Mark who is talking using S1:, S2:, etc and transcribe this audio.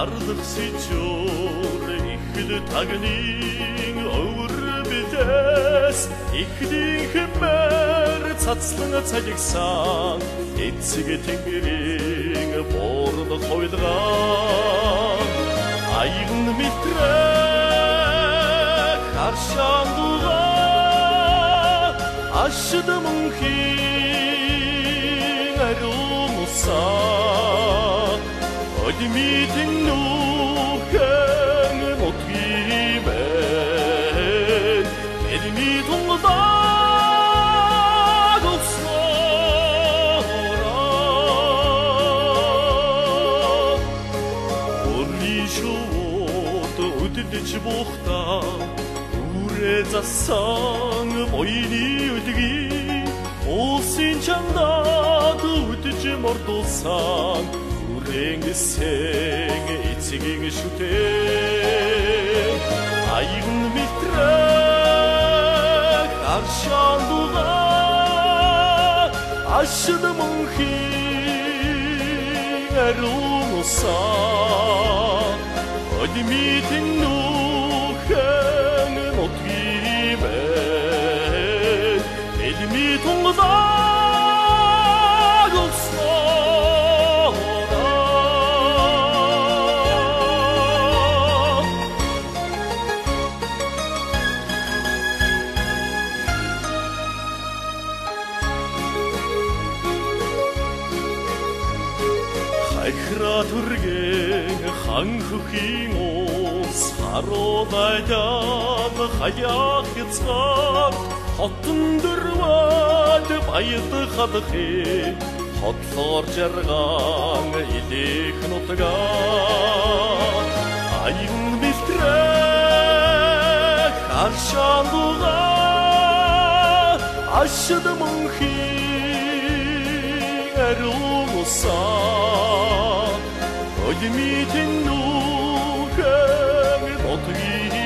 S1: Ардах сичур ихд тагнын өвөр битээс ихдийн хэмээр цацлан цагигсан эцэг тэнгэрийн борд хойлгоо аягн мэтрэх харшаан дугаа ашд мөнхийн ариун усаа 어디미든 누큰 못기맨 애림이 동다 없어라 우리 쇼도 어디든지 못다 우레 자상 보이니 어디기 오신 장다도 어디지 mordo상 생의 이치ging 슈테 아이군 미트라 아샹두가 아시드 몽히 에루노사 어디 미팅 누행은 어떻게면 에디미 동거다 크라turgen 한국인오 사로다이다 하야기츠갑 허튼들와드 바이드 하드히 허트서저강 이디크노트가 아잉 미스트레 카르샨두가 아시드 몽히 에루무사 어디 미팅 누가 어떻게